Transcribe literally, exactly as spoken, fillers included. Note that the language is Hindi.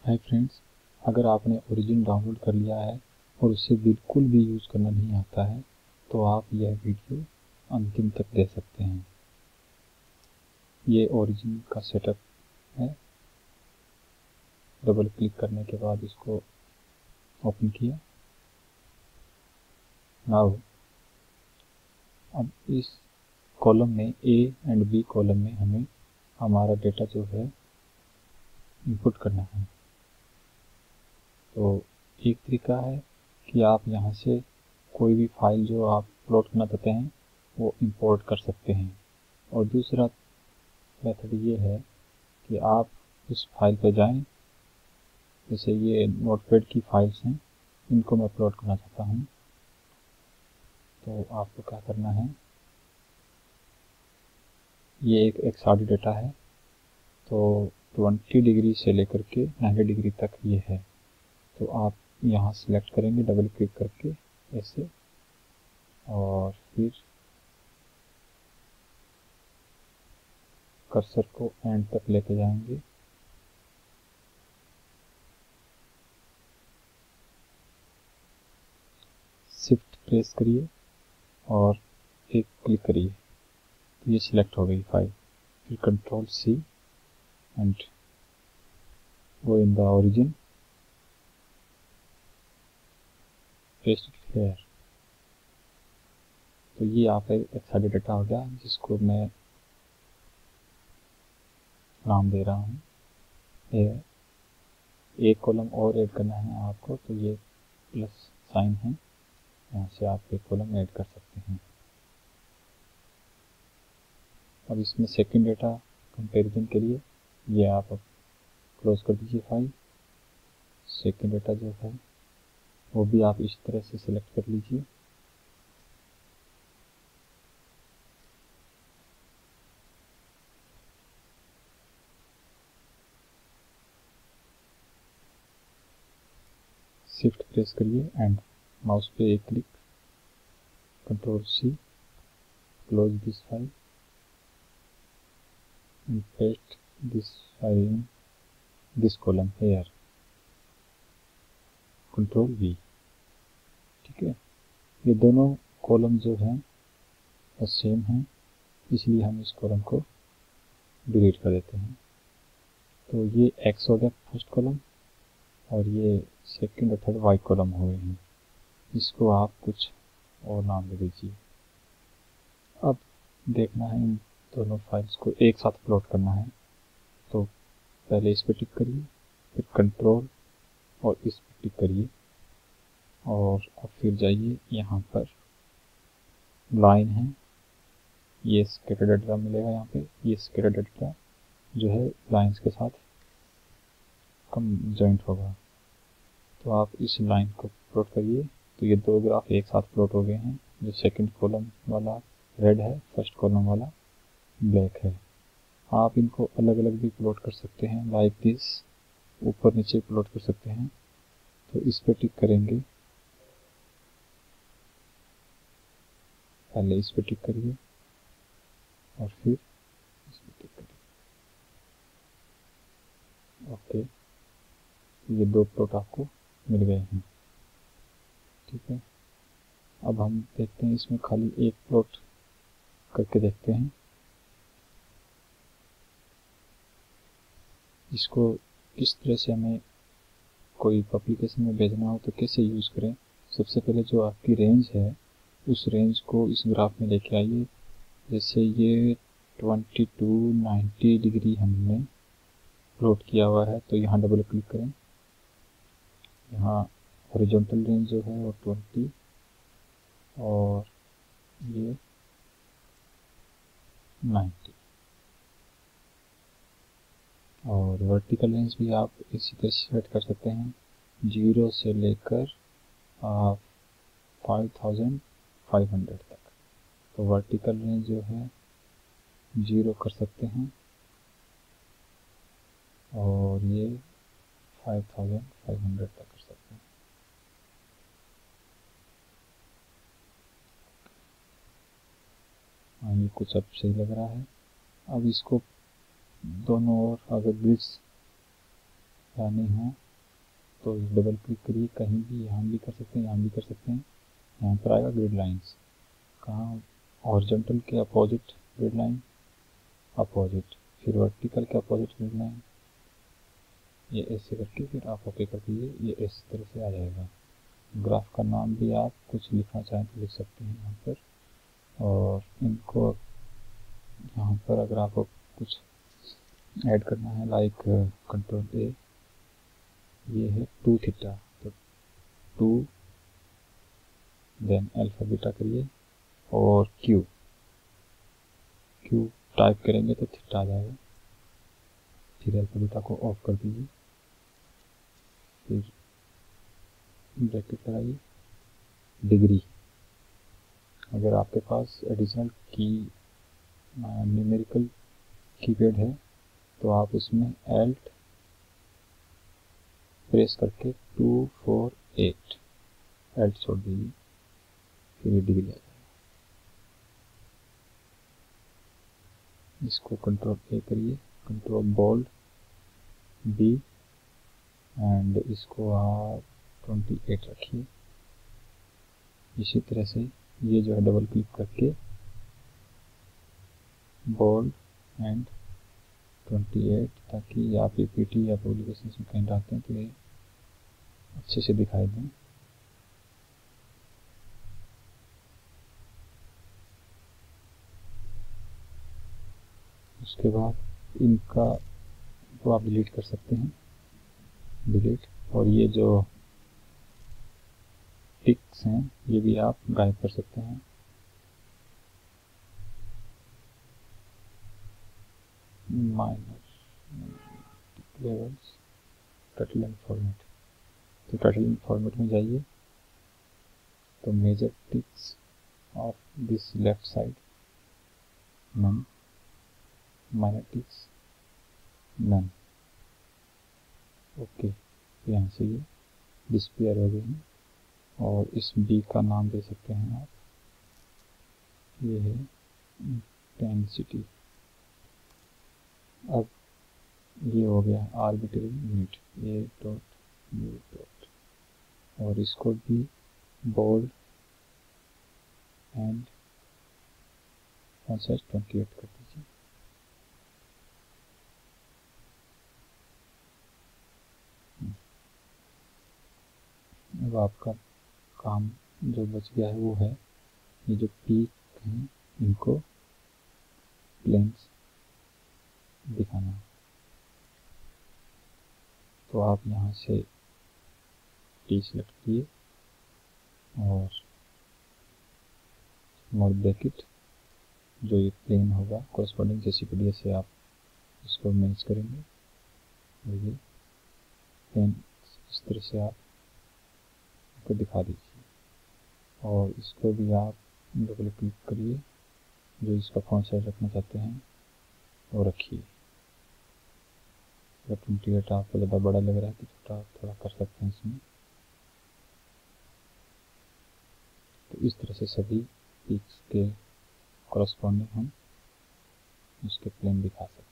हाय फ्रेंड्स, अगर आपने ओरिजिन डाउनलोड कर लिया है और उसे बिल्कुल भी यूज़ करना नहीं आता है तो आप यह वीडियो अंतिम तक देख सकते हैं। ये ओरिजिन का सेटअप है। डबल क्लिक करने के बाद इसको ओपन किया। नाउ अब इस कॉलम में ए एंड बी कॉलम में हमें हमारा डेटा जो है इनपुट करना है। तो एक तरीका है कि आप यहाँ से कोई भी फाइल जो आप अपलोड करना चाहते हैं वो इंपोर्ट कर सकते हैं, और दूसरा मेथड ये है कि आप उस फाइल पर जाएं। जैसे ये नोटपैड की फाइल्स हैं, इनको मैं अपलोड करना चाहता हूँ, तो आपको क्या करना है, ये एक एक्स आर डी डेटा है, तो ट्वेंटी डिग्री से लेकर के नाइन्टी डिग्री तक ये है। तो आप यहाँ सेलेक्ट करेंगे डबल क्लिक करके ऐसे, और फिर कर्सर को एंड तक लेके जाएंगे। शिफ्ट प्रेस करिए और एक क्लिक करिए तो ये सिलेक्ट हो गई फाइल। फिर control C and go in the origin, paste it here. तो ये आपका एक्स आर डी डेटा हो गया, जिसको मैं नाम दे रहा हूँ। ये एक कॉलम और ऐड करना है आपको, तो ये प्लस साइन है, यहाँ से आप एक कॉलम ऐड कर सकते हैं। अब इसमें सेकंड डेटा कंपैरिजन के लिए ये आप अब क्लोज कर दीजिए फाइल। सेकंड डेटा जो है वो भी आप इस तरह से सिलेक्ट कर लीजिए। शिफ्ट प्रेस करिए एंड माउस पे एक click, control C, close this file and paste this file in this column here, control V. ठीक है, ये दोनों कॉलम जो हैं वो सेम हैं, इसलिए हम इस कॉलम को डिलीट कर देते हैं। तो ये एक्स हो गया फर्स्ट कॉलम, और ये सेकंड और थर्ड वाई कॉलम हो गए हैं। इसको आप कुछ और नाम दे दीजिए। अब देखना है इन दोनों फाइल्स को एक साथ अपलोड करना है, तो पहले इस पर टिक करिए, फिर कंट्रोल और इस पर टिक करिए, और अब फिर जाइए यहाँ पर लाइन है, ये स्कैटर डेटा मिलेगा यहाँ पे। ये स्कैटर डेटा जो है लाइंस के साथ कम जॉइंट होगा, तो आप इस लाइन को प्लॉट करिए। तो ये दो ग्राफ एक साथ प्लॉट हो गए हैं। जो सेकंड कॉलम वाला रेड है, फर्स्ट कॉलम वाला ब्लैक है। आप इनको अलग अलग भी प्लॉट कर सकते हैं, लाइक दिस, ऊपर नीचे प्लॉट कर सकते हैं। तो इस पे टिक करेंगे, पहले इस पे टिक करिए और फिर इस पे टिक करिए। ओके, ये दो प्लॉट आपको मिल गए हैं। ठीक है, अब हम देखते हैं इसमें खाली एक प्लॉट करके देखते हैं। इसको किस तरह से हमें कोई पब्लिकेशन में भेजना हो तो कैसे यूज़ करें। सबसे पहले जो आपकी रेंज है उस रेंज को इस ग्राफ में लेके आइए। जैसे ये ट्वेंटी टू नाइन्टी डिग्री हमने प्लॉट किया हुआ है, तो यहाँ डबल क्लिक करें। यहाँ हॉरिजॉन्टल रेंज जो है वो ट्वेंटी, और ये नाइन्टी, और वर्टिकल रेंज भी आप इसी तरह सेट कर सकते हैं, जीरो से लेकर आप फाइव थाउजेंड फाइव हंड्रेड तक। तो वर्टिकल रेंज जो है जीरो कर सकते हैं, और ये फाइव थाउजेंड फाइव हंड्रेड तक कर सकते हैं। हाँ, ये कुछ अब सही लग रहा है। अब इसको दोनों ओर अगर ग्रिड्स दिखानी हो तो डबल क्लिक करिए, कहीं भी, यहाँ भी कर सकते हैं, यहाँ भी कर सकते हैं। यहाँ पर आएगा ग्रिड लाइंस, कहाँ, हॉरिजॉन्टल के अपोजिट ग्रिड लाइन, अपोजिट, फिर वर्टिकल के अपोजिट ग्रिड लाइन, ये ऐसे करके फिर आप ओके कर दीजिए, ये इस तरह से आ जाएगा। ग्राफ का नाम भी आप कुछ लिखना चाहें तो लिख सकते हैं यहाँ पर, और इनको यहाँ पर अगर आपको कुछ ऐड करना है लाइक कंट्रोल ए, ये है टू थीटा, तो टू देन अल्फा बीटा करिए और क्यू, क्यू टाइप करेंगे तो थीटा आ जाएगा, फिर अल्फा बीटा को ऑफ कर दीजिए, फिर ब्रैकेट लगाइए, डिग्री। अगर आपके पास एडिशनल की न्यूमेरिकल कीपैड है तो आप उसमें एल्ट प्रेस करके टू फोर एट एल्ट छोड़ दीजिए, फिर ये डिग्री आ जाएगा। इसको कंट्रोल ए करिए, कंट्रोल बोल्ड बी, एंड इसको आप ट्वेंटी एट रखिए। इसी तरह से ये जो है डबल क्लिक करके बोल्ड एंड ट्वेंटी एट, ताकि आप पीपीटी या पब्लिकेशन में कहीं डालते हैं तो ये अच्छे से दिखाई दें। उसके बाद इनका तो आप डिलीट कर सकते हैं, डिलीट, और ये जो टिक्स हैं ये भी आप गायब कर सकते हैं। माइनर लेवल्स, टर्टल फॉर्मेट, तो टर्टल फॉर्मेट में जाइए, तो major ticks of this left side none, minor ticks none, okay. यहाँ से ये डिस्पेयर हो गए हैं, और इस बी का नाम दे सकते हैं आप, ये है इंटेंसिटी। अब ये हो गया arbitrary unit, A dot U dot, और इसको भी bold and font size twenty eight कर दीजिए। अब आपका काम जो बच गया है वो है ये जो पीक हैं इनको प्लेन्स दिखाना। तो आप यहाँ से टी सेलेक्ट किए और स्मॉल ब्रैकेट, जो ये प्लेन होगा कोरस्पॉन्डिंग जेसीपीडी से आप इसको मैच करेंगे, और ये प्लेन इस तरह से आप इसको दिखा दीजिए। और इसको भी आप डबल क्लिक करिए, जो इसका फॉन्ट साइज रखना चाहते हैं वो रखिए। अगर ट्वेंटी एट आपको ज़्यादा बड़ा लग रहा है तो छोटा थोड़ा कर सकते हैं इसमें। तो इस तरह से सभी पीक्स के कॉरस्पॉन्डिंग हम उसके प्लेन दिखा सकते हैं।